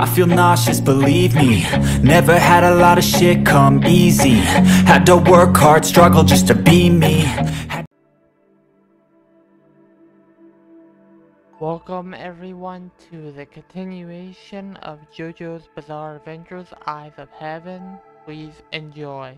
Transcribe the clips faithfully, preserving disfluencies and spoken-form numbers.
I feel nauseous, believe me. Never had a lot of shit come easy. Had to work hard, struggle just to be me. Welcome everyone to the continuation of JoJo's Bizarre Adventures Eyes of Heaven. Please enjoy.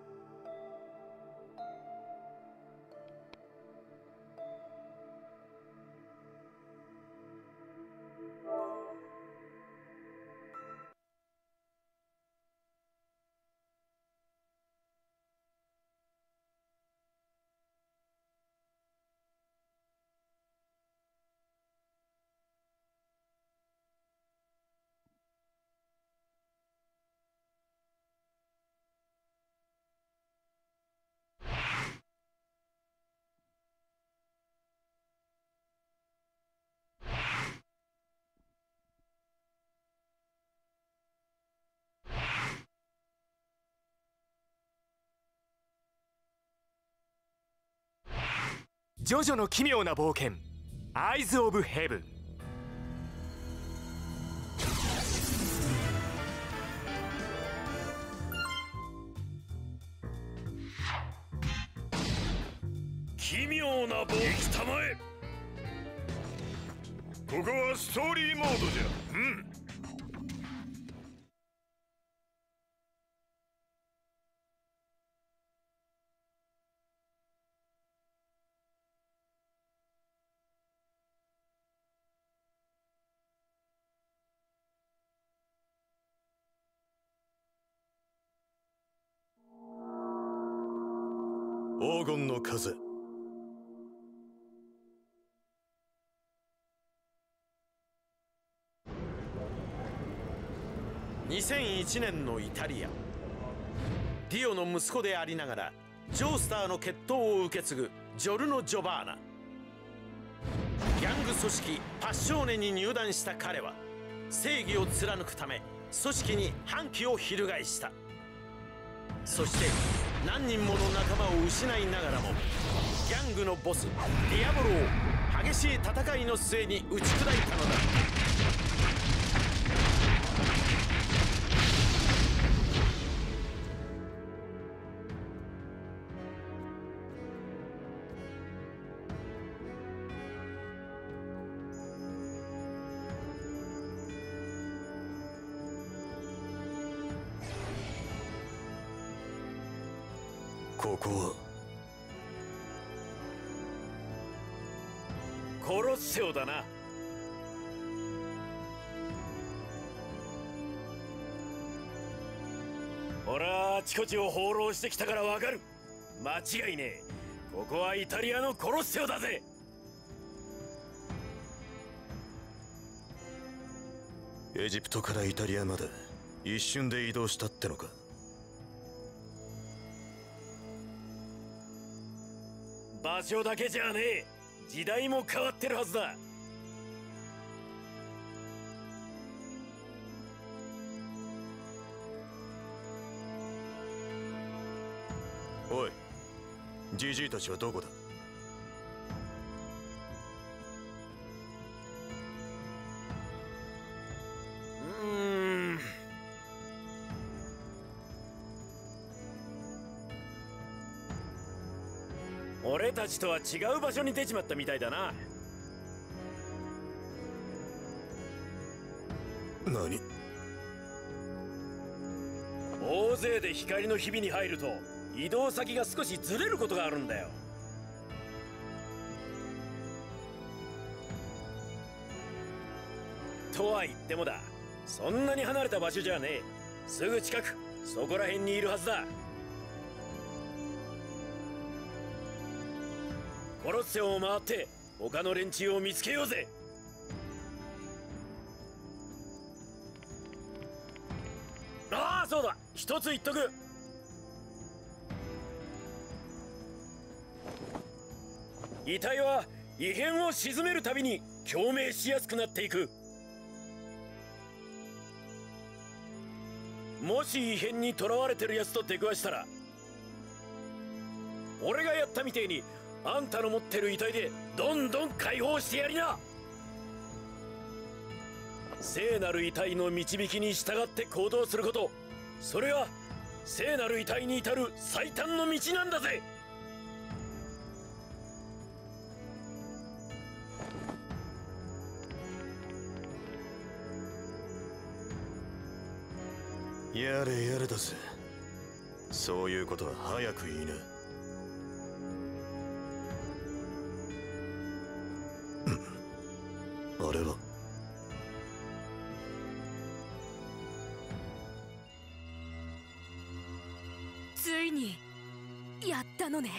ジョジョの奇妙な冒険、アイズ・オブ・ヘブン。 奇妙な冒険たまえ。ここはストーリーモードじゃ。うん。黄金の風。にせんいちねんのイタリア。ディオの息子でありながらジョースターの血統を受け継ぐジョルノ・ジョバーナ。ギャング組織パッショーネに入団した彼は正義を貫くため組織に反旗を翻した。そして何人もの仲間を失いながらもギャングのボスディアボロを激しい戦いの末に打ち砕いたのだ。ここはコロッセオだな。ほらあちこちを放浪してきたからわかる。間違いねえ。ここはイタリアのコロッセオだぜ。エジプトからイタリアまで一瞬で移動したってのか。場所だけじゃねえ、時代も変わってるはずだ。おい、ジジイたちはどこだ。うーん、俺たちとは違う場所に出ちまったみたいだな。何？大勢で光のひびに入ると移動先が少しずれることがあるんだよ。とは言ってもだ、そんなに離れた場所じゃねえ。すぐ近く、そこら辺にいるはずだ。コロッセオを回って他の連中を見つけようぜ。ああ、そうだ、一つ言っとく。遺体は異変を鎮めるたびに共鳴しやすくなっていく。もし異変にとらわれてるやつと出くわしたら、俺がやったみてえにあんたの持ってる遺体でどんどん解放してやりな。 聖なる遺体の導きに従って行動すること、それが聖なる遺体に至る最短の道なんだぜ。 やれやれだぜ。そういうことは早く言いな。あれはついにやったのね。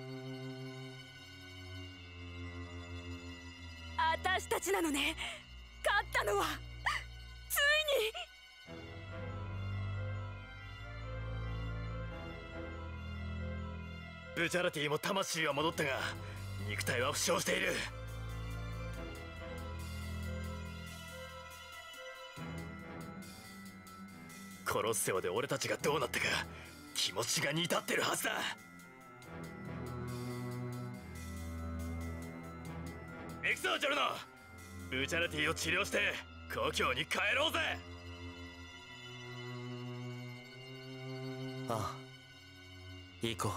私たちなのね、勝ったのは。ついに。 ブチャラティも魂は戻ったが肉体は負傷している。コロッセオで俺たちがどうなったか気持ちが煮立ってるはずだ。行くぞジョルノ、ブチャラティを治療して故郷に帰ろうぜ。 ああ、行こう。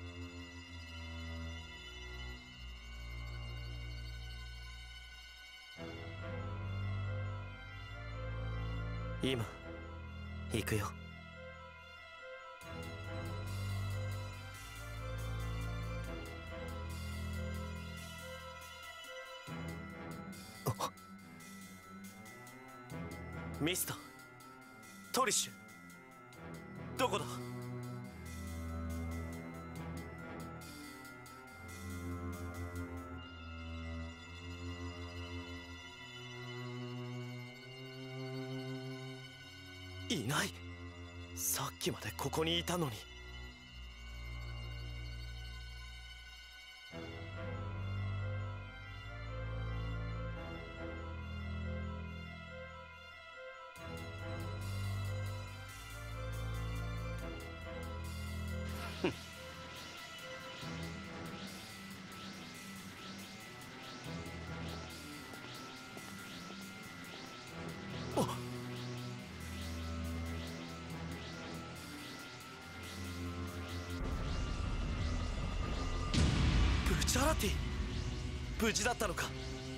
今行くよ。ミスタートリッシュ、どこだ？いない。さっきまでここにいたのに。ブチャラティ、無事だったのか。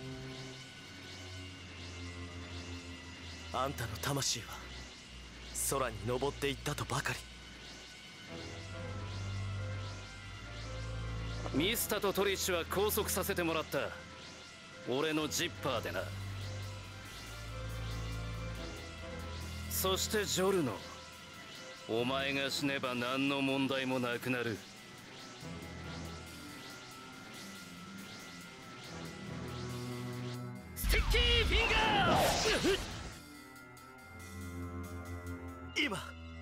あんたの魂は空に登っていったとばかり。ミスタとトリッシュは拘束させてもらった。俺のジッパーでな。そしてジョルノ、お前が死ねば何の問題もなくなる。スティッキーフィンガー今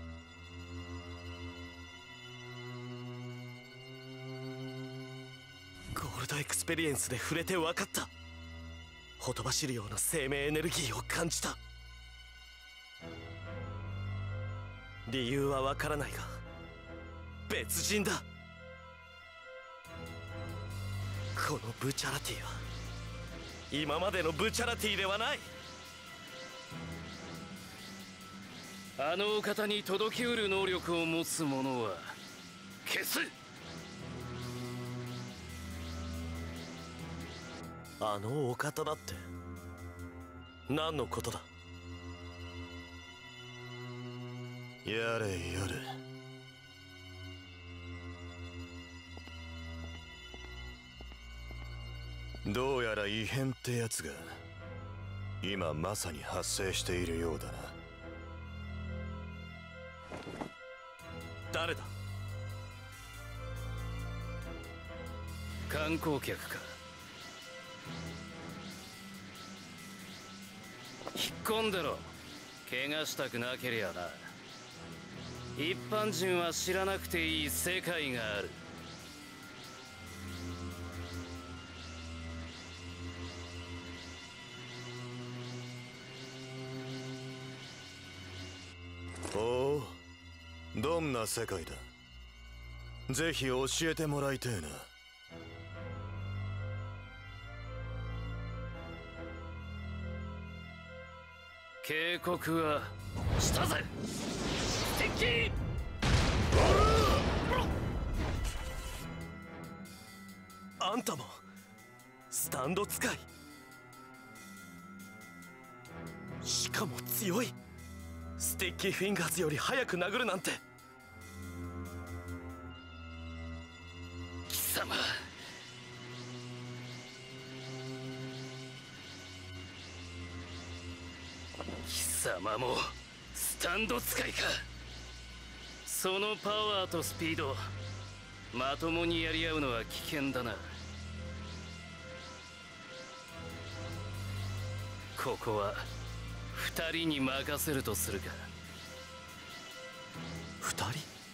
ゴールドエクスペリエンスで触れて分かった。ほとばしるような生命エネルギーを感じた。理由は分からないが別人だ。このブチャラティは今までのブチャラティではない。 あのお方に届きうる能力を持つ者は消す。 あのお方だって何のことだ。 やれやれ。どうやら異変ってやつが今まさに発生しているようだな。 誰だ？ 観光客か。引っ込んでろ。怪我したくなけりゃな。一般人は知らなくていい世界がある。 おお、どんな世界だ。ぜひ教えてもらいてえな。 警告はしたぜ。ステッキーあんたもスタンド使い、しかも強い。スティッキーフィンガーズより早く殴るなんて。 貴様、貴様もスタンド使いか。そのパワーとスピード、まともにやり合うのは危険だな。ここは二人に任せるとするか。 二人？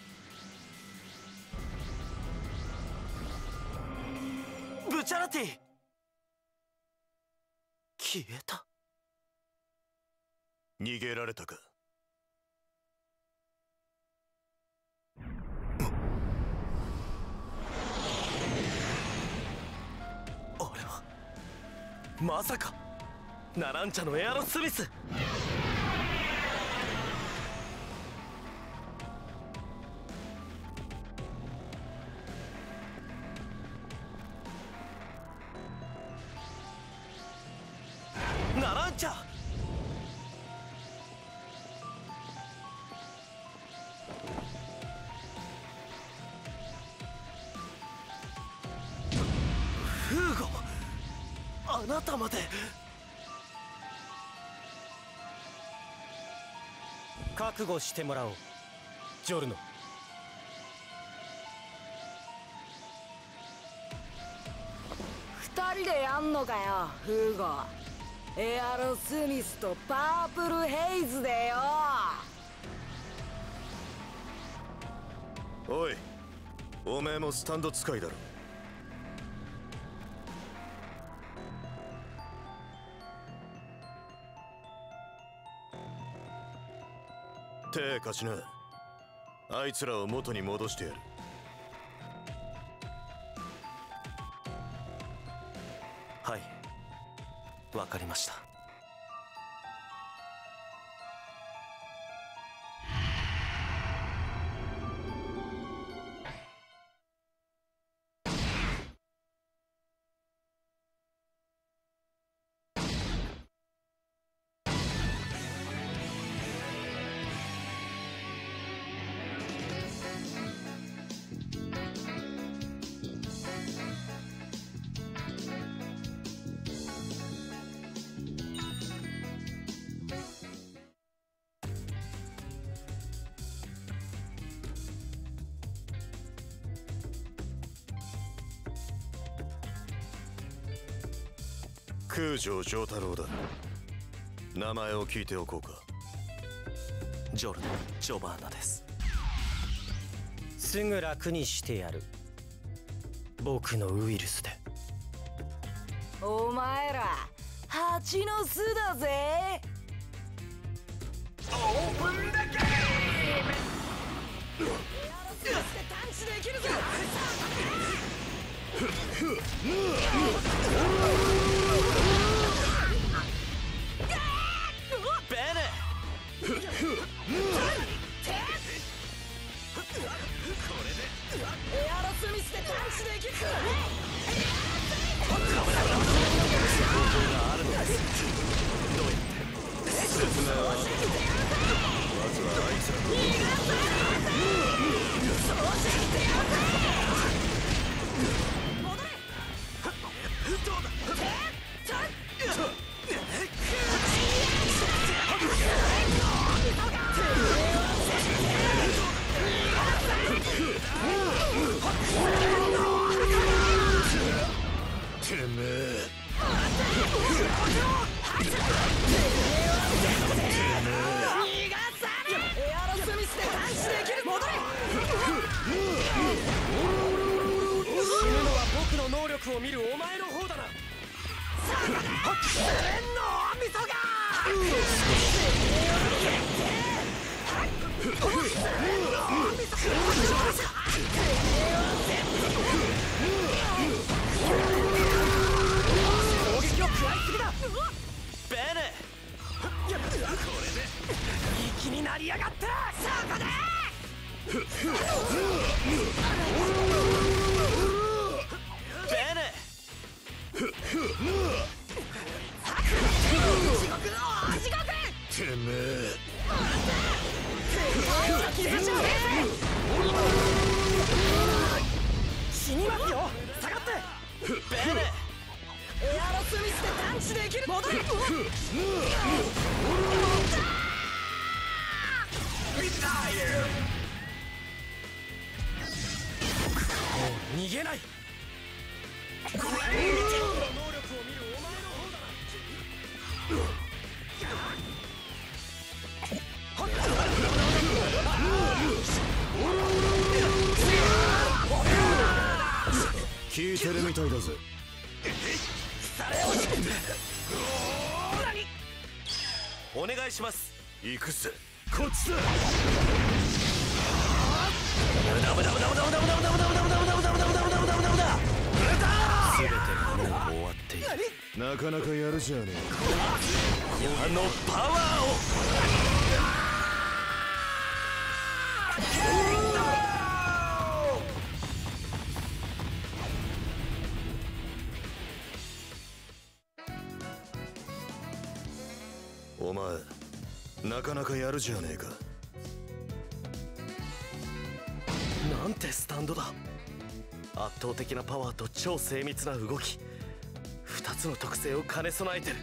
ブチャラティ消えた。 逃げられたか。 あれはまさかナランチャのエアロスミス。ナランチャ、フーゴ、あなたまで。覚悟してもらおう、ジョルノ。 二人でやんのかよ、フーゴ。エアロスミスとパープルヘイズでよ。 おい、おめえもスタンド使いだろ。手貸しな。あいつらを元に戻してやる。 はい、わかりました。 空城城太郎だ。名前を聞いておこうか。 ジョルノ・ジョバーナです。すぐ楽にしてやる、僕のウイルスで。 お前ら蜂の巣だぜ。オープンだけ。エアロスミスで探知できるぞ。 ベネ。 エアロスミスで探知できるぞ。 てめえ。 エアロスミスで探知できる。戻れ。 死ぬのは僕の能力を見るお前の方だな。 天のミソが。 攻撃を食らいすぎだ。ベネ。 なりやがったそこだベネ地獄の地獄てめえ死にますよ下がってベネエアロスミスで探知できる戻れ逃げないこれ能力を見るお前の方だ聞いてるみたいだぜ。 お願いします。 行くぜ。こっちだ。 全てがもう終わっている。 なかなかやるじゃねえか。 あのパワーをお前なかなかやるじゃねえか。 なんてスタンドだ。圧倒的なパワーと超精密な動き、ふたつの特性を兼ね備えてる。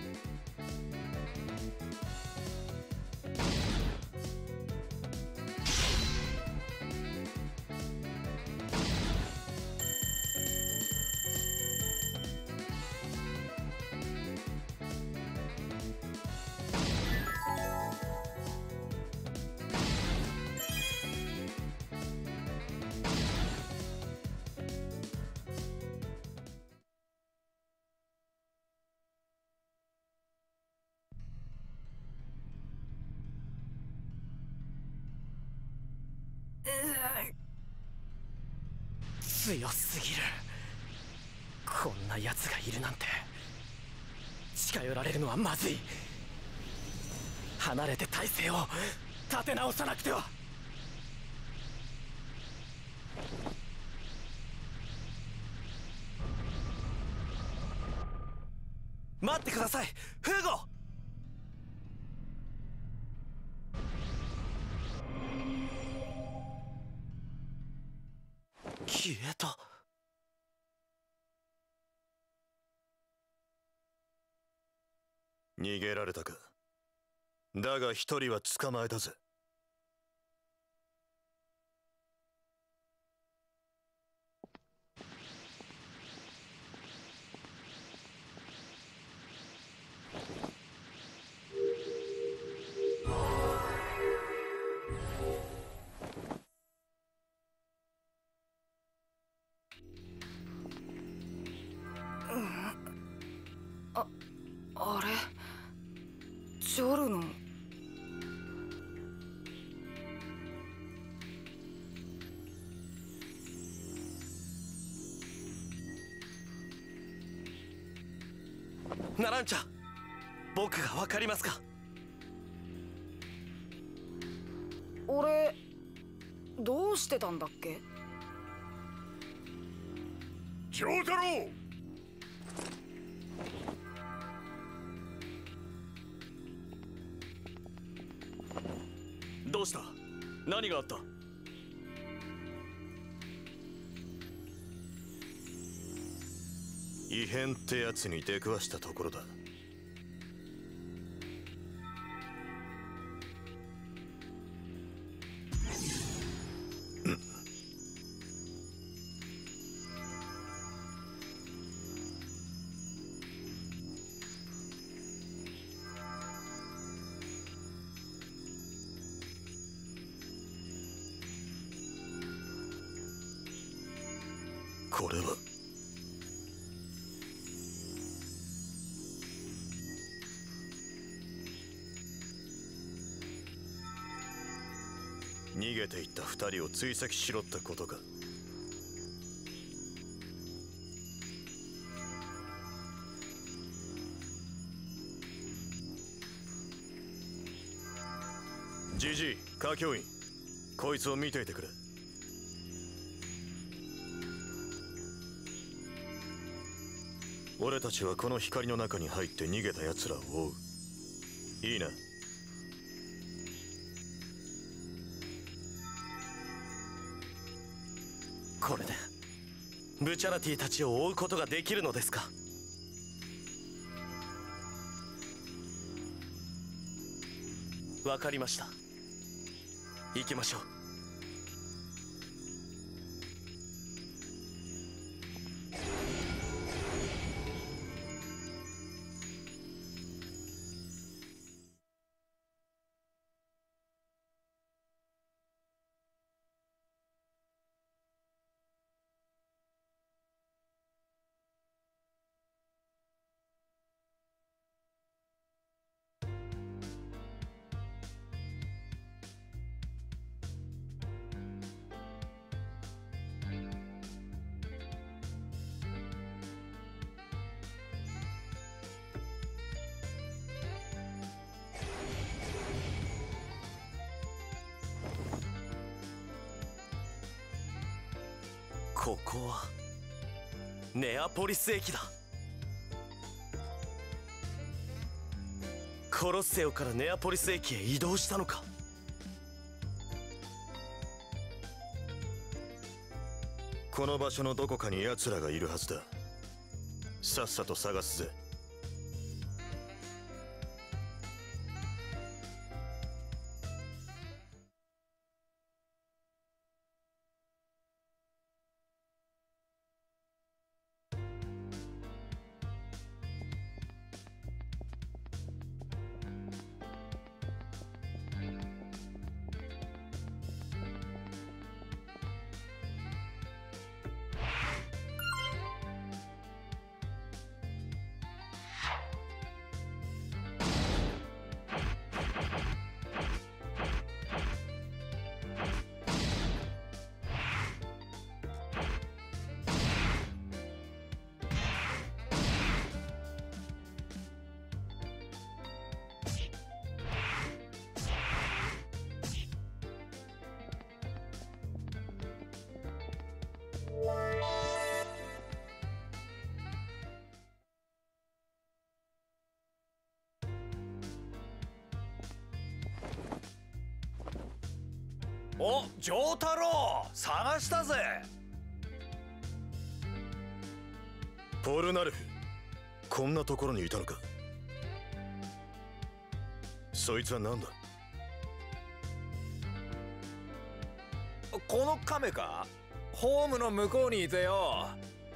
強すぎる。こんな奴がいるなんて。近寄られるのはまずい。離れて体勢を立て直さなくては。待ってください、フーゴ。消えた。 逃げられたか。だが一人は捕まえたぜ。 あれジョルノ。 ナランチャ、僕が分かりますか。 俺どうしてたんだっけ。 京太郎、 どうした？何があった？ 異変ってやつに出くわしたところだ。これは逃げていった二人を追跡しろってことか。 ジジイ、歌教員、こいつを見ていてくれ。俺たちはこの光の中に入って逃げた奴らを追う。いいな。 これでブチャラティたちを追うことができるのですか？わかりました。行きましょう。ここはネアポリス駅だ。コロッセオからネアポリス駅へ移動したのか。 この場所のどこかに奴らがいるはずだ。さっさと探すぜ。 お、丈太郎、探したぜ。 ポルナルフ、こんなところにいたのか。そいつは何だ。 この亀か。ホームの向こうにいてよ。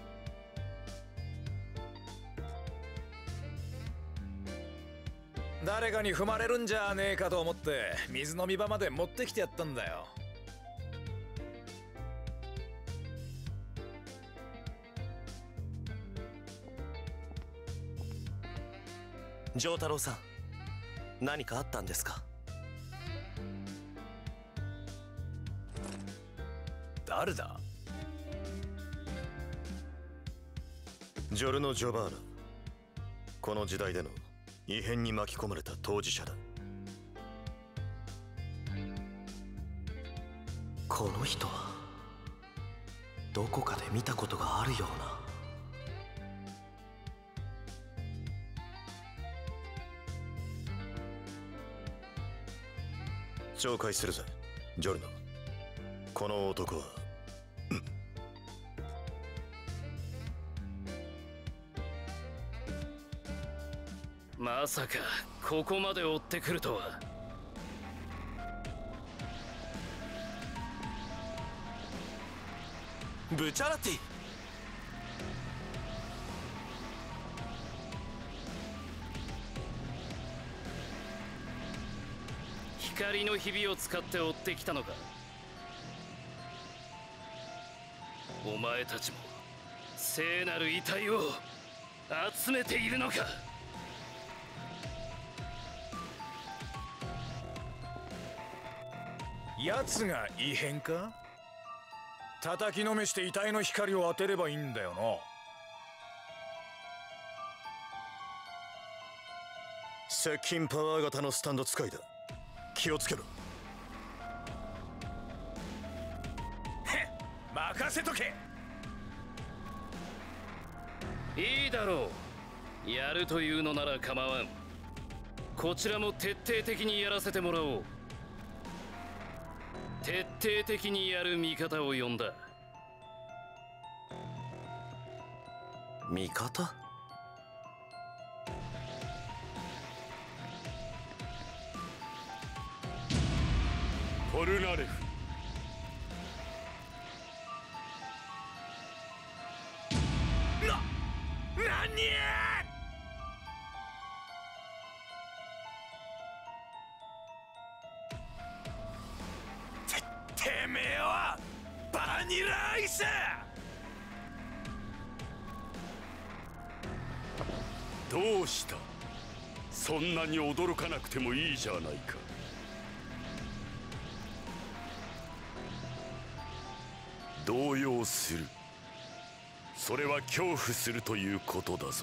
誰かに踏まれるんじゃねえかと思って水飲み場まで持ってきてやったんだよ。 丈太郎さん、何かあったんですか？ 誰だ？ ジョルノ・ジョバーナ。この時代での異変に巻き込まれた当事者だ。 この人はどこかで見たことがあるような。 紹介するぜ、ジョルノ。この男はまさかここまで追ってくるとは。 ブチャラティ。 光のひびを使って追ってきたのか。お前たちも聖なる遺体を集めているのか。 奴が異変か。叩きのめして遺体の光を当てればいいんだよな。 接近パワー型のスタンド使いだ。気をつけろ。 任せとけ。 いいだろう。やるというのなら構わん。こちらも徹底的にやらせてもらおう。徹底的にやる味方を呼んだ。 味方？ ポルナレフ。 な、何や！て、てめえはバニラアイス！ どうした？そんなに驚かなくてもいいじゃないか。動揺する。それは恐怖するということだぞ。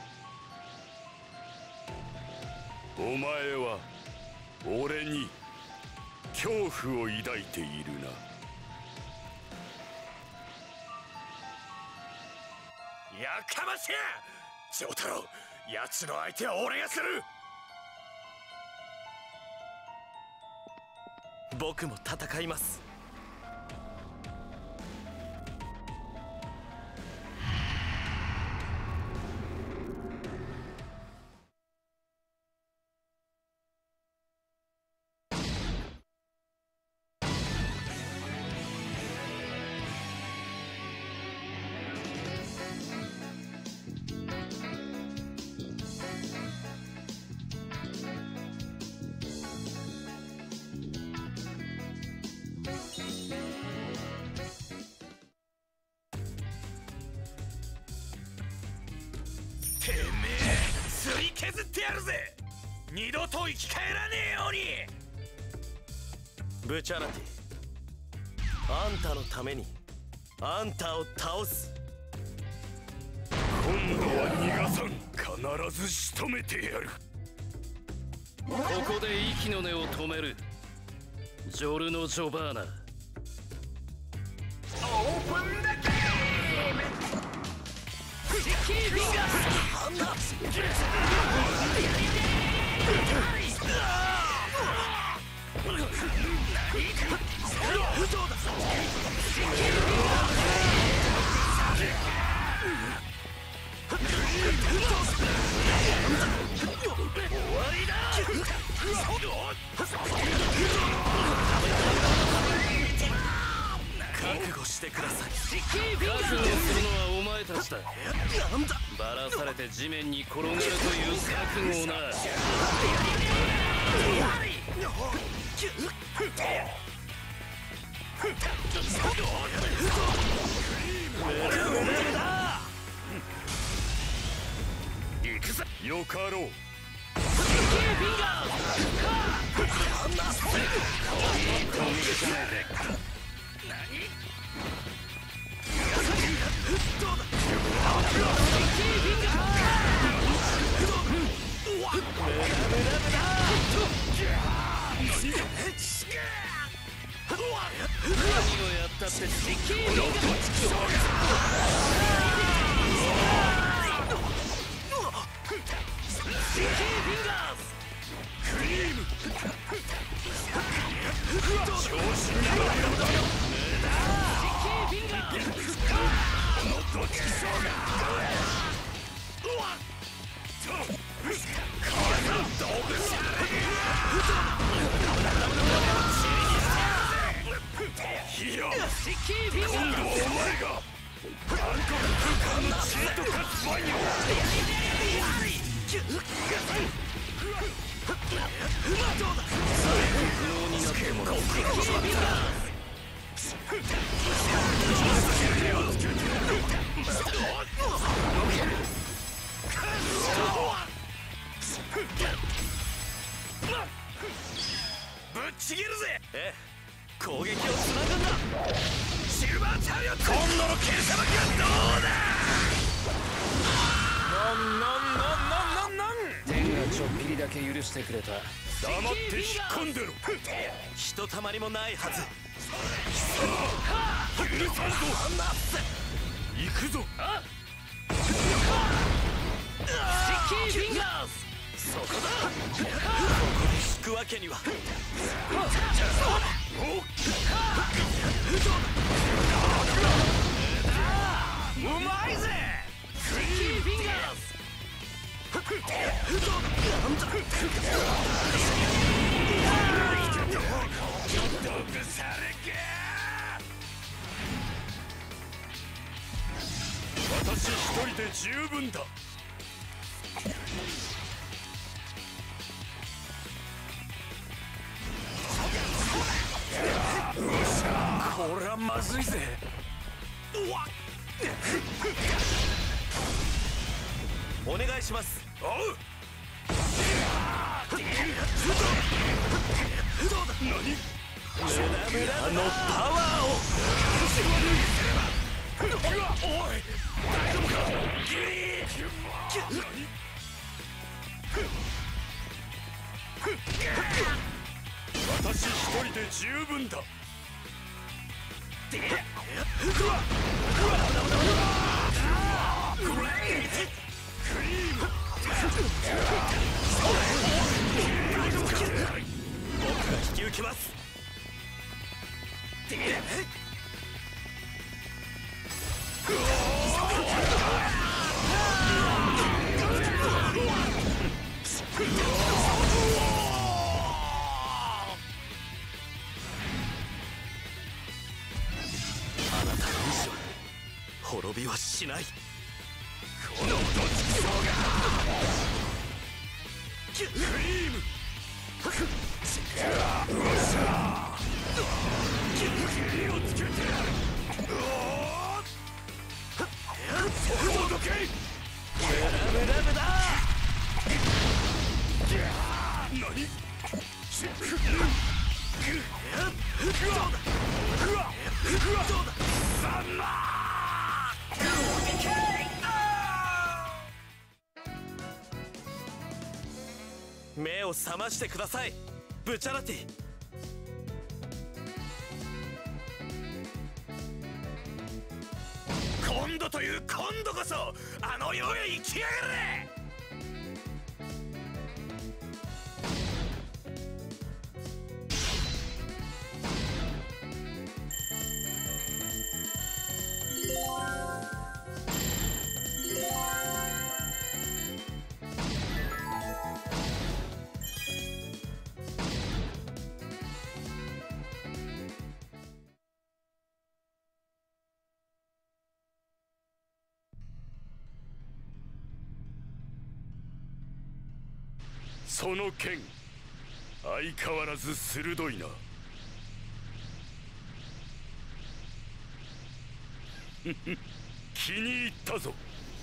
お前は俺に恐怖を抱いているな。 やかましや！丈太郎、奴の相手は俺がする。 僕も戦います。 てめえ、すり削ってやるぜ。二度と生き返らねえように。 ブチャラティ、あんたのためにあんたを倒す。 今度は逃がさん。必ず仕留めてやる。 ここで息の根を止める。ジョルノ・ジョバーナ。 オープンだけ。シッキーフィンガー。 覚悟してください。 覚悟するのはお前たちだ。バラされて地面に転がるという覚悟をな。行くぞ。 よかろう。 何をやったってぶっちぎるぜ。 ええ、攻撃をつなぐんだ。 シルバーチャリオット。今度の剣さばきはどうだ。なんなんなんなんなんなん。 天がちょっぴりだけ許してくれた。 黙って引っ込んでろ。 ひとたまりもないはず。 許さんぞ。行くぞ。 シッキーフィンガーズ。そこだ。ここで引くわけには。 うまいぜ。シッキーフィンガーズ。 私一人で十分だ。 これはまずいぜ。 お願いします。 おう。 あのパワーを。 おい、大丈夫か。私一人で十分だ。 僕が引き受けます。あなたの以上滅びはしない。 このどっちそうが。クリーム。気をつけて。そうどけ。 ムラムラだ。 何。 目を覚ましてください、ブチャラティ。 今度という今度こそあの世へ行きやがれ。その剣、相変わらず鋭いな。気に入ったぞ。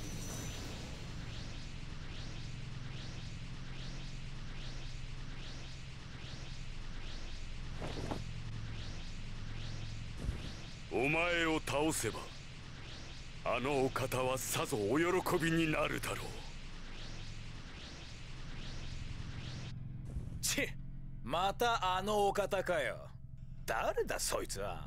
お前を倒せばあのお方はさぞお喜びになるだろう。 チッ、またあのお方かよ。誰だそいつは。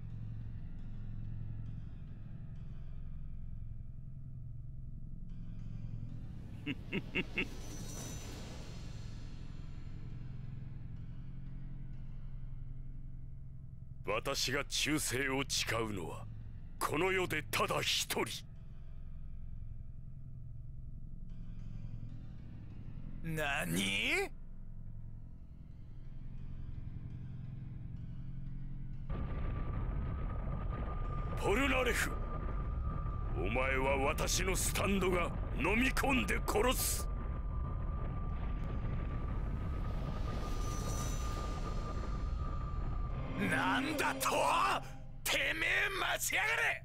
私が忠誠を誓うのはこの世でただ一人。 何？ ポルナレフ、お前は私のスタンドが飲み込んで殺す。 なんだと？てめえ待ちやがれ！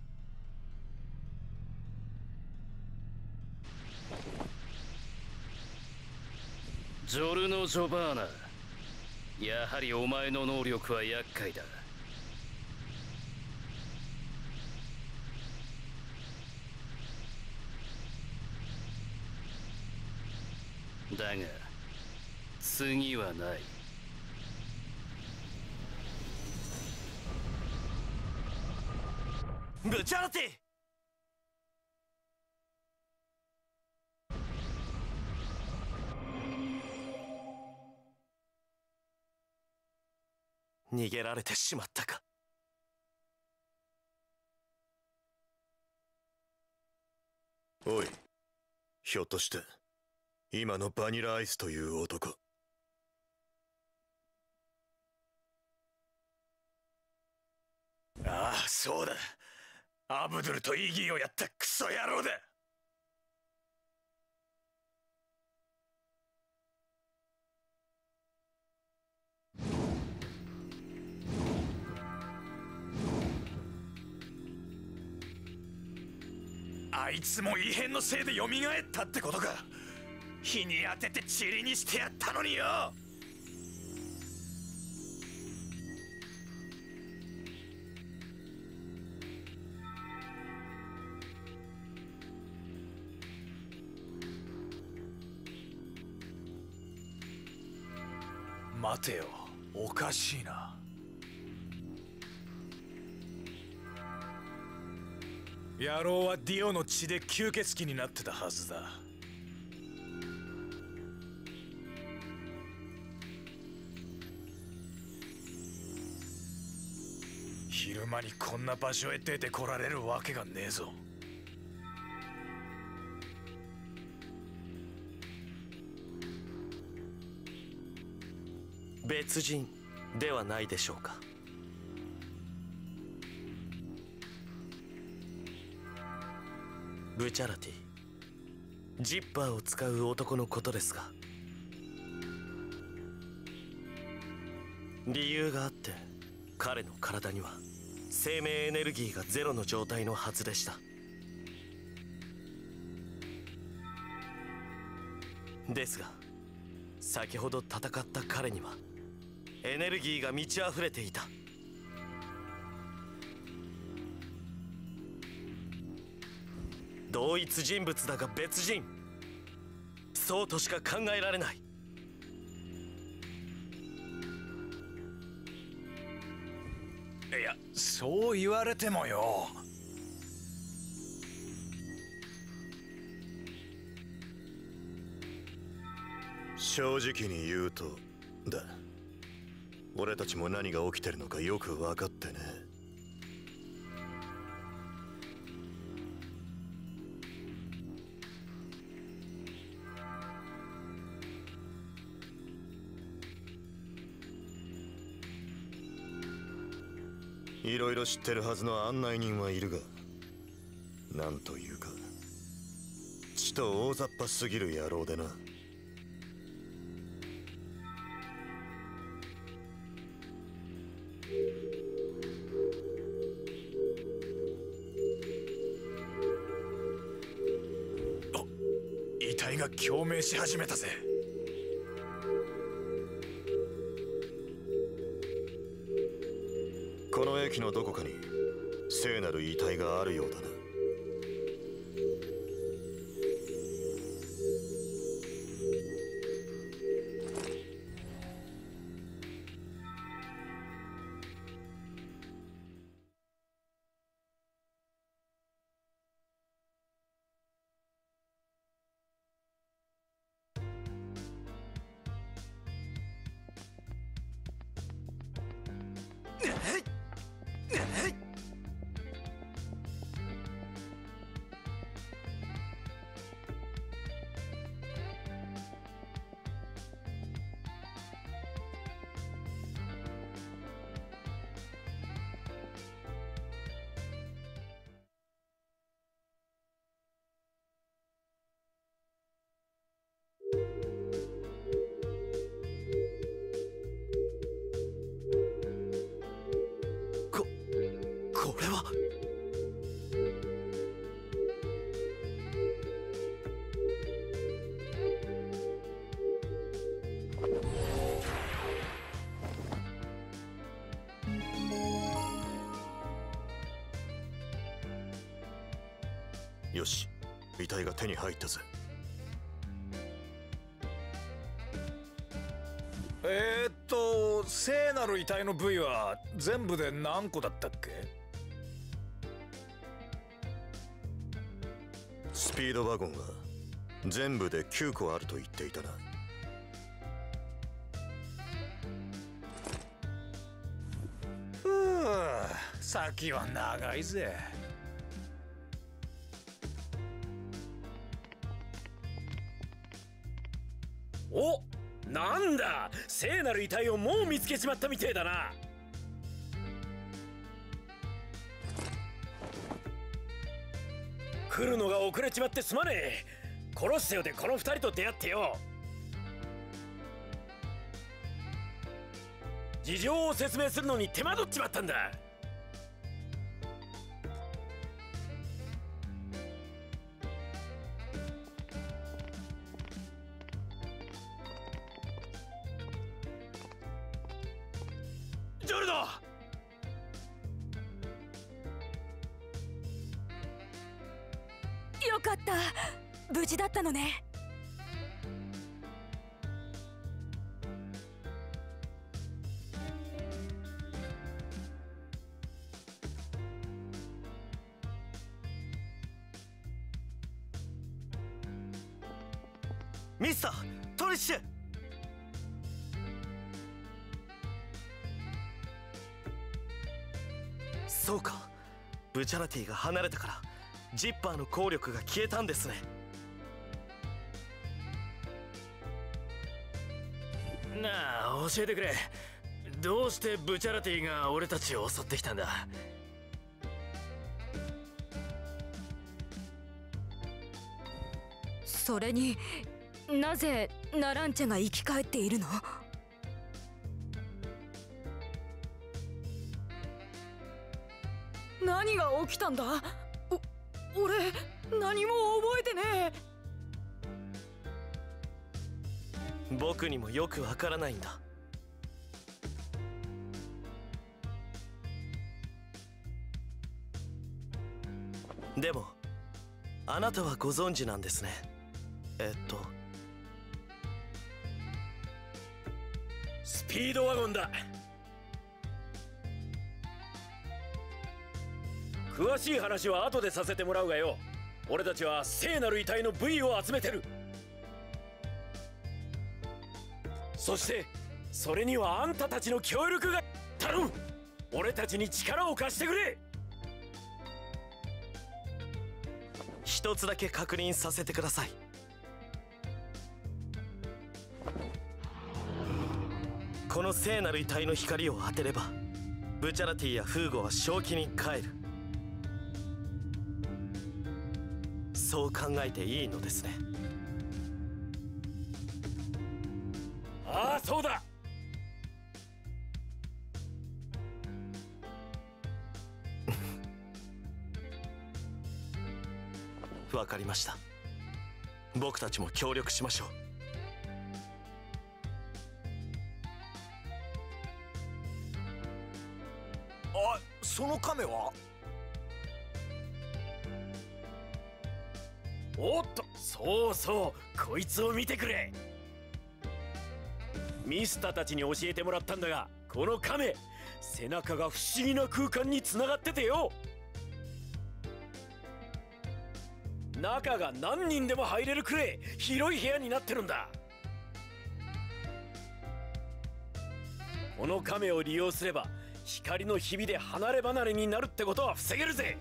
ジョルノ・ジョバーナ、やはりお前の能力は厄介だ。 だが次はない。 ブチャラティ。逃げられてしまったか。 おい、ひょっとして今のバニラアイスという男。 ああ、そうだ。アブドゥルとイギーをやったクソ野郎だ。あいつも異変のせいで蘇ったってことか。日に当てて塵にしてやったのによ。待てよ、おかしいな。野郎はディオの血で吸血鬼になってたはずだ。昼間にこんな場所へ出てこられるわけがねえぞ。 別人ではないでしょうか。ブチャラティ、ジッパーを使う男のことですが、理由があって彼の体には生命エネルギーがゼロの状態のはずでした。ですが先ほど戦った彼にはエネルギーが満ち溢れていた。同一人物だが別人、そうとしか考えられない。 いや、そう言われてもよ。 正直に言うとだ、俺たちも何が起きてるのかよく分かってね。いろいろ知ってるはずの案内人はいるが、なんというかちと大雑把すぎる野郎でな。 遺体が共鳴し始めたぜ。 この駅のどこかに聖なる遺体があるようだな。 これはよし、遺体が手に入ったぜ。 聖なる遺体の部位は全部で何個だったっけ？ スピードワゴンは全部できゅうこあると言っていたな。 ふう、先は長いぜ。 お、なんだ、聖なる遺体をもう見つけちまったみてえだな。来るのが遅れちまってすまねえ。コロッセオでこの二人と出会ってよ。事情を説明するのに手間取っちまったんだ。ジョルド！ よかった、無事だったのね。 ミスタートリッシュ。そうか、ブチャラティが離れたからジッパーの効力が消えたんですね。 なあ、教えてくれ。どうしてブチャラティが俺たちを襲ってきたんだ？ それになぜナランチャが生き返っているの？何が起きたんだ？お、俺何も覚えてねえ。僕にもよくわからないんだ。でもあなたはご存知なんですね。えっとスピードワゴンだ。詳しい話は後でさせてもらうがよ。俺たちは聖なる遺体の部位を集めてる。そしてそれにはあんたたちの協力が。頼む、俺たちに力を貸してくれ。 一つだけ確認させてください。この聖なる遺体の光を当てればブチャラティやフーゴは正気に帰る。そう考えていいのですね。 ああ、そうだ。 わかりました。僕たちも協力しましょう。 あ、その亀は？ おっと、そうそう、こいつを見てくれ。ミスターたちに教えてもらったんだが、この亀、背中が不思議な空間につながっててよ。中が何人でも入れるくらい広い部屋になってるんだ。この亀を利用すれば光のひびで離れ離れになるってことは防げるぜ。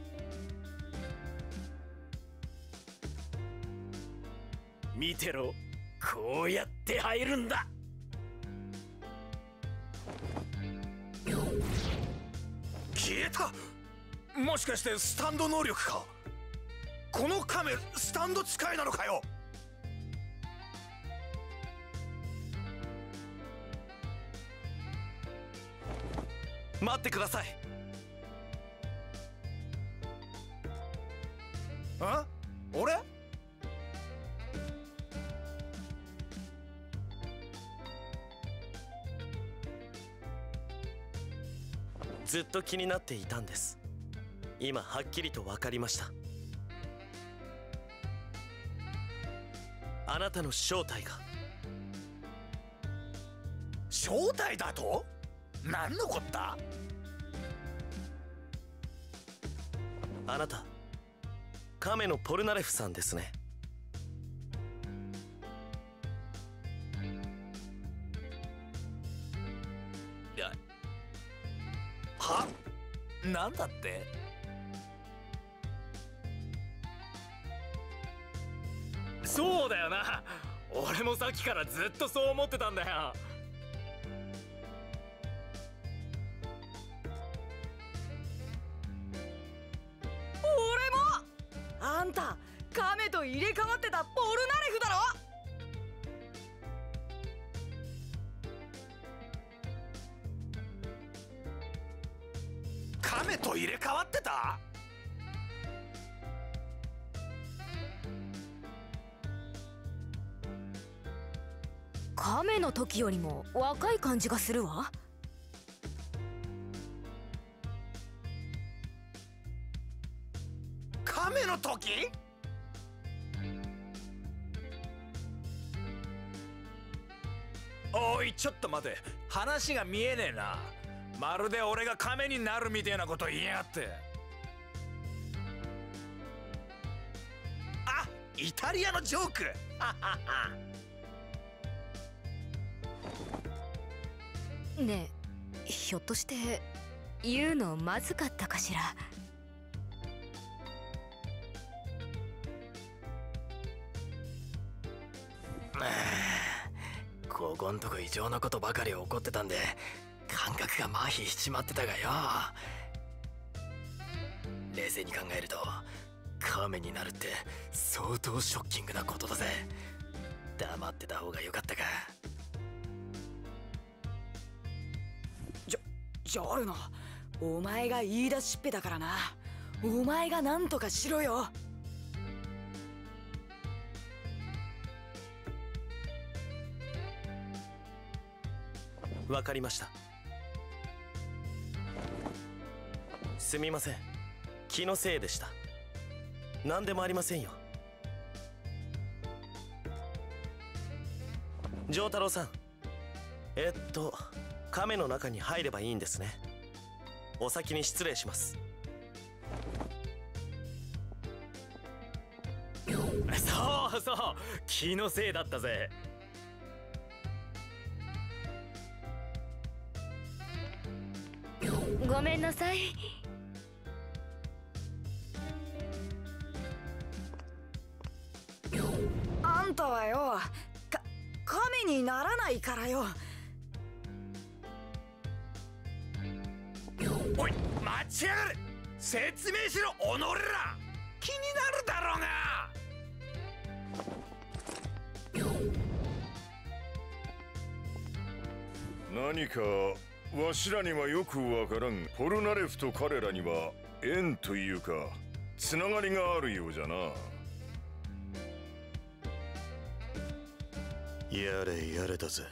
見てろ、こうやって入るんだ。 消えた。もしかしてスタンド能力か？この亀スタンド使いなのかよ。 待ってください。 あ？俺？ ずっと気になっていたんです。今はっきりと分かりました。あなたの正体が。 正体だと？ 何のこった？ あなた亀のポルナレフさんですね。 いや、は？なんだって？ そうだよな。俺もさっきからずっとそう思ってたんだよ。 俺も。あんた亀と入れ替わってたポルナレフだろ。 亀と入れ替わってた？ 亀の時よりも若い感じがするわ。 亀の時？おい、ちょっと待て。話が見えねえな。まるで俺が亀になるみたいなこと言いやがって。あ、イタリアのジョーク。 ねえ、ひょっとして言うのまずかったかしら。 ここんとこ異常なことばかり起こってたんで感覚が麻痺しちまってたがよ。冷静に考えると亀になるって相当ショッキングなことだぜ。黙ってた方がよかったか。 ジョジョルノ、お前が言い出しっぺだからな。お前が何とかしろよ。 わかりました。すみません、気のせいでした。何でもありませんよ。丈太郎さん、えっと亀の中に入ればいいんですね。お先に失礼します。 そうそう、気のせいだったぜ。 ごめんなさい。あんたはよ、か神にならないからよ。 おい、待ちやがれ。説明しろ、おのれら。気になるだろうが。 何かわしらにはよくわからん。ポルナレフと彼らには縁というかつながりがあるようじゃな。 やれやれだぜ。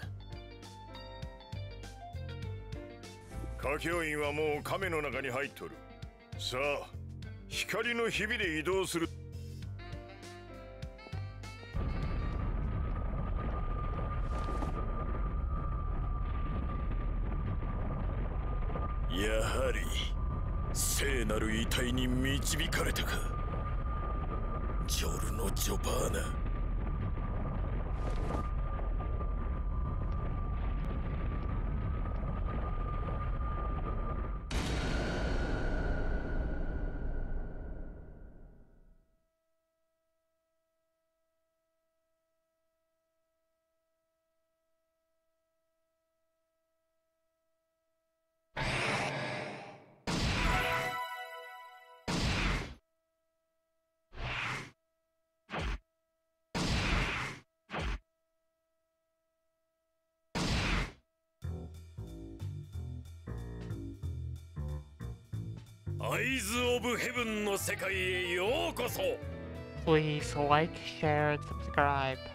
歌教員はもう亀の中に入っとる。さあ、光の日々で移動する。やはり聖なる遺体に導かれたか、ジョルノ・ジョバーナ。 アイズ・オブ・ヘブンの世界へようこそ。 Please like, share, and subscribe.